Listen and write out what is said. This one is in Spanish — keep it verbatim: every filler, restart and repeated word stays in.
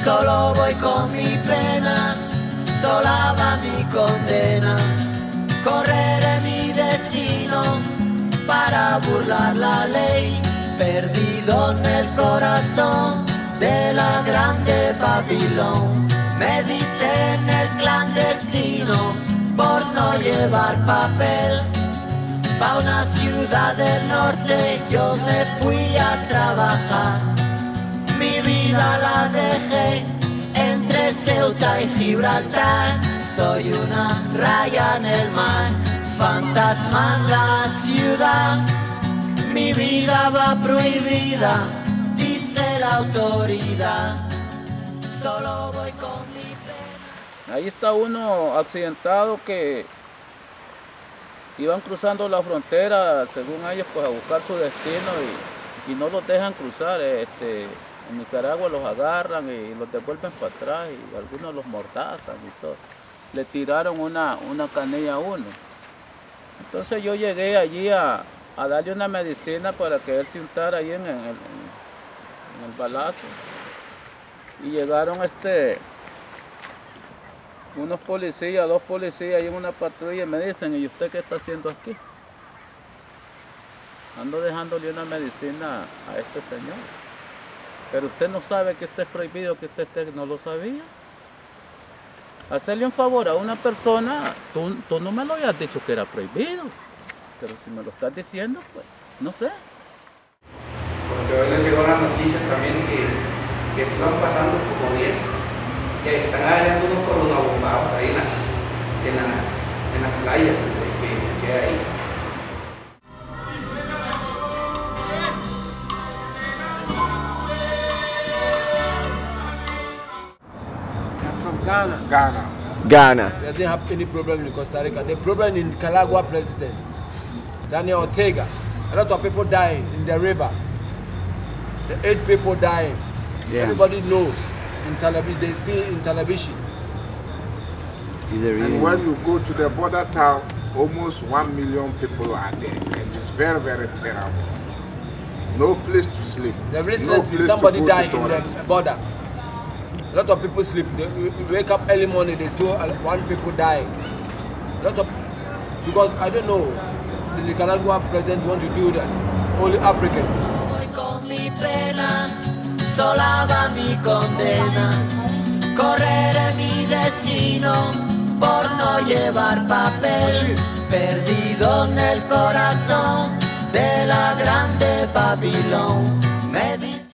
Solo voy con mi pena, sola va mi condena. Correré mi destino para burlar la ley, perdido en el corazón de la grande Babilón. Me dicen el clandestino por no llevar papel. Pa' una ciudad del norte yo me fui a trabajar. Mi vida la dejé entre Ceuta y Gibraltar. Soy una raya en el mar, fantasma en la ciudad. Mi vida va prohibida, dice la autoridad. Solo voy con mi pena. Ahí está uno accidentado que iban cruzando la frontera, según ellos, pues a buscar su destino y, y no los dejan cruzar. Este, en Nicaragua los agarran y los devuelven para atrás y algunos los mordazan y todo. Le tiraron una, una canilla a uno. Entonces yo llegué allí a, a darle una medicina para que él se untara ahí en, en, el, en el balazo. Y llegaron este, unos policías, dos policías ahí en una patrulla y me dicen, ¿y usted qué está haciendo aquí? Ando dejándole una medicina a este señor. Pero usted no sabe que esto es prohibido, que usted esté, no lo sabía. Hacerle un favor a una persona, tú, tú no me lo habías dicho que era prohibido, pero si me lo estás diciendo, pues, no sé. Porque hoy les llegó la noticia también que, que se van pasando como diez, que están hallando unos por unos bombados ahí en la, en la, en la playa que, que hay ahí. Ghana. Ghana. Ghana. Doesn't have any problem in Costa Rica. The problem in Nicaragua president, Daniel Ortega. A lot of people dying in the river. The eight people dying. Yeah. Everybody knows in television. They see in television. And when you go to the border town, almost one million people are there, and it's very, very terrible. No place to sleep. The recent no somebody died in the border. A lot of people sleep. They wake up early morning, they saw one people dying. A lot of, because I don't know, the Nicaragua president want to do that. Only Africans. Voy con mi pena, sola va mi condena. Correré mi destino por no llevar papel. Perdido en el corazón de la grande Babilón. Me